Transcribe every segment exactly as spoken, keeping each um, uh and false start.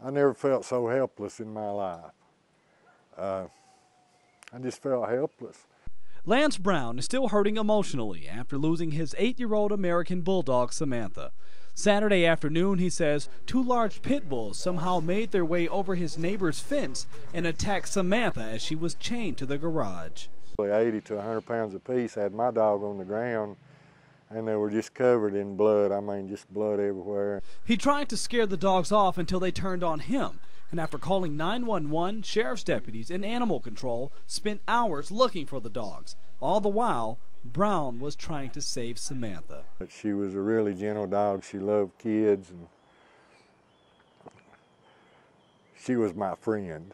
I never felt so helpless in my life. Uh, I just felt helpless. Lance Browne is still hurting emotionally after losing his eight-year-old American Bulldog, Samantha. Saturday afternoon, he says, two large pit bulls somehow made their way over his neighbor's fence and attacked Samantha as she was chained to the garage. eighty to one hundred pounds apiece, had my dog on the ground, and they were just covered in blood. I mean, just blood everywhere. He tried to scare the dogs off until they turned on him, and after calling nine one one, sheriff's deputies and animal control spent hours looking for the dogs. All the while, Browne was trying to save Samantha. But she was a really gentle dog. She loved kids, and she was my friend.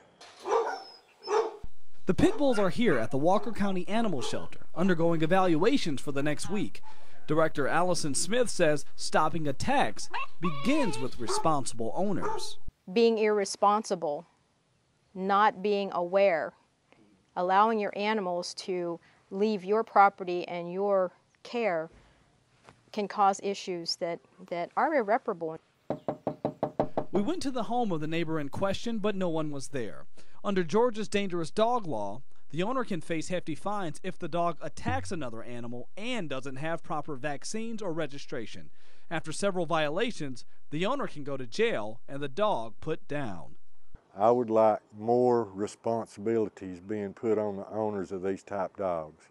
The pit bulls are here at the Walker County Animal Shelter, undergoing evaluations for the next week. Director Alison Smith says stopping attacks begins with responsible owners. Being irresponsible, not being aware, allowing your animals to leave your property and your care can cause issues that, that are irreparable. We went to the home of the neighbor in question, but no one was there. Under Georgia's dangerous dog law, the owner can face hefty fines if the dog attacks another animal and doesn't have proper vaccines or registration. After several violations, the owner can go to jail and the dog put down. I would like more responsibilities being put on the owners of these type dogs.